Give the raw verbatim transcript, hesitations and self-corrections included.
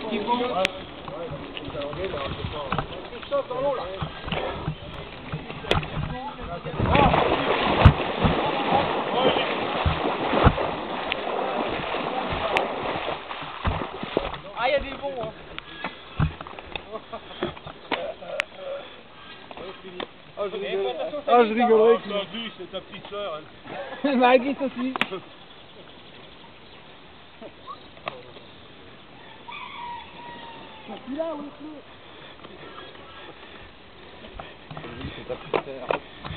Qui font ouais. Ah, il y a des bons, hein. Ah, je rigole. Ah, je rigolerais. Maggie, c'est ta petite sœur. Maggie aussi. Là, oui, c'est ta petite sœur.